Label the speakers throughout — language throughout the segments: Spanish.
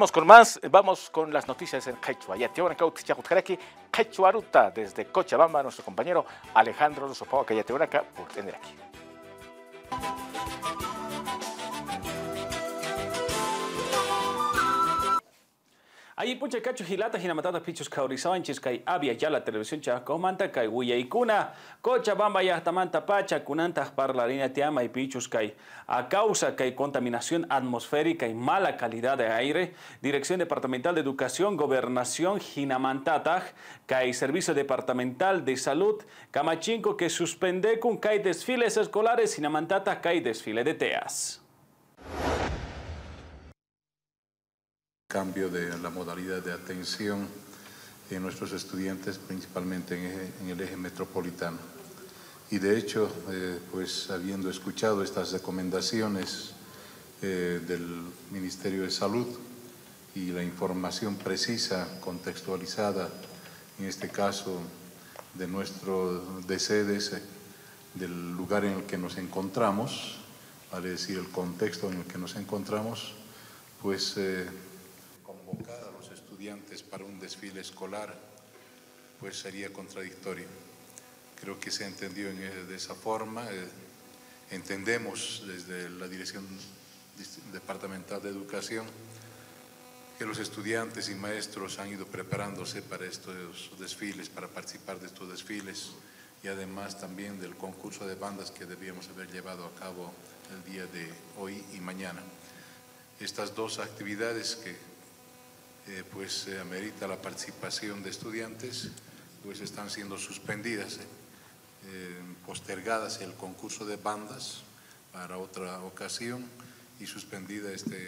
Speaker 1: Vamos con las noticias en quechua. Quechuaruta desde Cochabamba, nuestro compañero Alejandro Lusopawa, que ya te acá por tener aquí.
Speaker 2: Allí pucha cacho hilata hinamatata pichos kaurisanchis kai abia ya la televisión chacomanta kai huyaikuna Cochabamba yahtamanta pacha kunanta parlarinia tiama y pichos kai a causa kai contaminación atmosférica y mala calidad de aire. Dirección Departamental de Educación, Gobernación Hinamantatag kai Servicio Departamental de Salud Camachinco que suspende con kai desfiles escolares Hinamantatag kai desfile de teas.
Speaker 3: Cambio de la modalidad de atención en nuestros estudiantes, principalmente en el eje metropolitano. Y de hecho, pues habiendo escuchado estas recomendaciones del Ministerio de Salud y la información precisa, contextualizada, en este caso de nuestro DCDS, del lugar en el que nos encontramos, vale decir el contexto en el que nos encontramos, pues convocar a los estudiantes para un desfile escolar, pues sería contradictorio. Creo que se entendió de esa forma. Entendemos desde la Dirección Departamental de Educación que los estudiantes y maestros han ido preparándose para estos desfiles, para participar de estos desfiles y además también del concurso de bandas que debíamos haber llevado a cabo el día de hoy y mañana. Estas dos actividades que pues amerita la participación de estudiantes, pues están siendo suspendidas, postergadas el concurso de bandas para otra ocasión y suspendida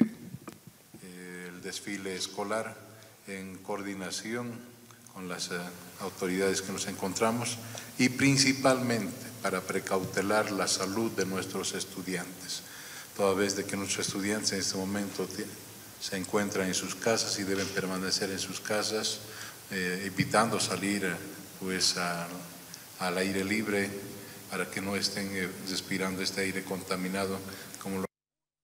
Speaker 3: el desfile escolar en coordinación con las autoridades que nos encontramos y principalmente para precautelar la salud de nuestros estudiantes, toda vez de que nuestros estudiantes en este momento se encuentran en sus casas y deben permanecer en sus casas, evitando salir pues, al aire libre para que no estén respirando este aire contaminado como lo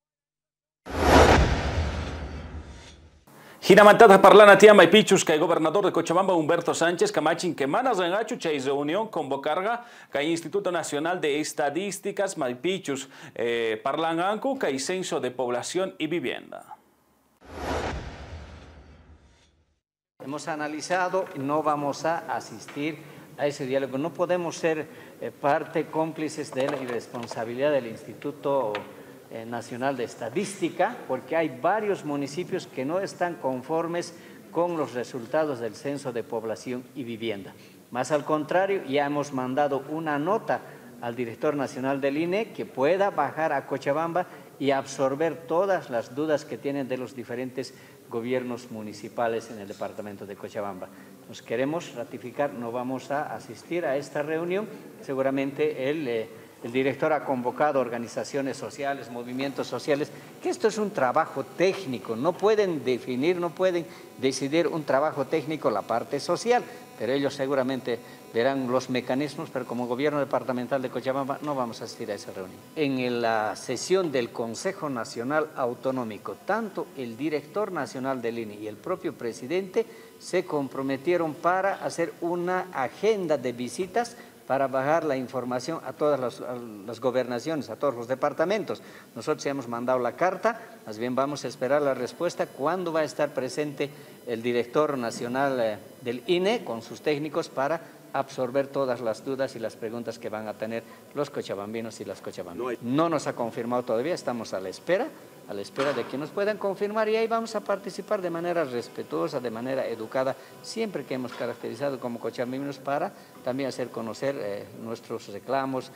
Speaker 2: Hinamantata parlana tiama y pichus que el gobernador de Cochabamba Humberto Sánchez Camachin que manas en hachu chay reunión convocarga que Instituto Nacional de Estadísticas Maipichus parlanganco que censo de población y vivienda.
Speaker 4: Hemos analizado y no vamos a asistir a ese diálogo. No podemos ser parte cómplices de la irresponsabilidad del Instituto Nacional de Estadística, porque hay varios municipios que no están conformes con los resultados del censo de población y vivienda. Más al contrario, ya hemos mandado una nota al director nacional del INE que pueda bajar a Cochabamba y absorber todas las dudas que tienen de los diferentes gobiernos municipales en el departamento de Cochabamba. Nos queremos ratificar, no vamos a asistir a esta reunión. Seguramente el director ha convocado organizaciones sociales, movimientos sociales, que esto es un trabajo técnico, no pueden definir, no pueden decidir un trabajo técnico la parte social, pero ellos seguramente verán los mecanismos, pero como gobierno departamental de Cochabamba no vamos a asistir a esa reunión. En la sesión del Consejo Nacional Autonómico, tanto el director nacional del INE y el propio presidente se comprometieron para hacer una agenda de visitas para bajar la información a todas las gobernaciones, a todos los departamentos. Nosotros hemos mandado la carta, más bien vamos a esperar la respuesta. ¿Cuándo va a estar presente el director nacional del INE con sus técnicos para absorber todas las dudas y las preguntas que van a tener los cochabambinos y las cochabambinas? No nos ha confirmado todavía, estamos a la espera de que nos puedan confirmar y ahí vamos a participar de manera respetuosa, de manera educada, siempre que hemos caracterizado como cochabambinos para también hacer conocer nuestros reclamos.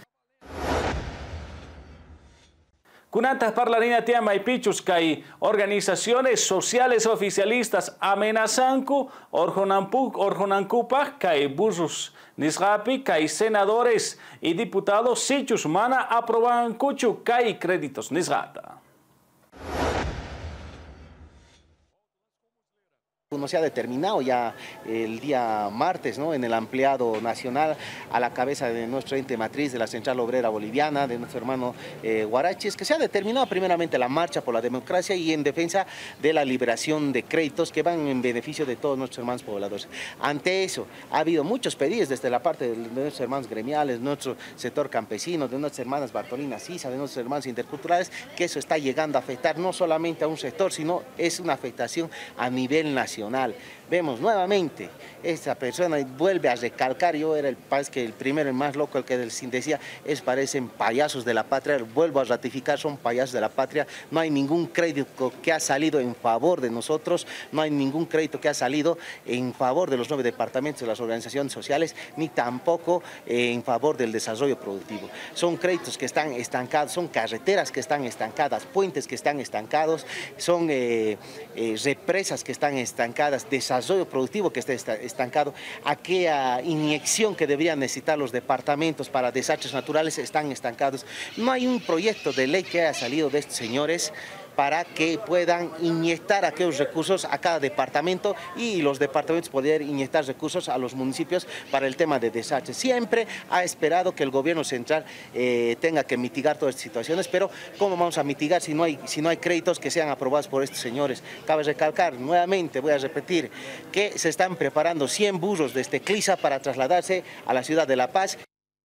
Speaker 2: Kunantas parlarina tiama y pichus kai organizaciones sociales oficialistas amenazanku orjonankupaj kai busus nisrapi kai senadores y diputados sichus mana aproban kuchu kai créditos nisrata.
Speaker 5: ¿no? Se ha determinado ya el día martes, ¿no? En el ampliado nacional, a la cabeza de nuestro ente matriz de la Central Obrera Boliviana, de nuestro hermano Huaraches, que se ha determinado primeramente la marcha por la democracia y en defensa de la liberación de créditos que van en beneficio de todos nuestros hermanos pobladores. Ante eso, ha habido muchos pedidos desde la parte de nuestros hermanos gremiales, nuestro sector campesino, de nuestras hermanas Bartolina Sisa, de nuestros hermanos interculturales, que eso está llegando a afectar no solamente a un sector, sino es una afectación a nivel nacional. Vemos nuevamente, esta persona vuelve a recalcar, yo era el primero, el más loco, el que decía, parecen payasos de la patria, vuelvo a ratificar, son payasos de la patria, no hay ningún crédito que ha salido en favor de nosotros, no hay ningún crédito que ha salido en favor de los 9 departamentos de las organizaciones sociales, ni tampoco en favor del desarrollo productivo. Son créditos que están estancados, son carreteras que están estancadas, puentes que están estancados, son represas que están estancadas, desarrollo productivo que está estancado, aquella inyección que deberían necesitar los departamentos para desastres naturales están estancados. No hay un proyecto de ley que haya salido de estos señores para que puedan inyectar aquellos recursos a cada departamento y los departamentos poder inyectar recursos a los municipios para el tema de desastres. Siempre ha esperado que el gobierno central tenga que mitigar todas estas situaciones, pero ¿cómo vamos a mitigar si no hay créditos que sean aprobados por estos señores? Cabe recalcar, nuevamente voy a repetir, que se están preparando 100 burros desde Clisa para trasladarse a la ciudad de La Paz.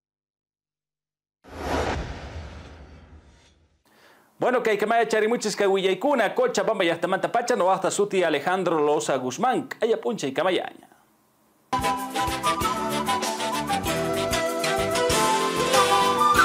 Speaker 2: Bueno, que maya charimuchis que huillaicuna, cocha, bamba y hasta mantapacha, no hasta suti Alejandro Loza Guzmán, aya puncha y camayaña.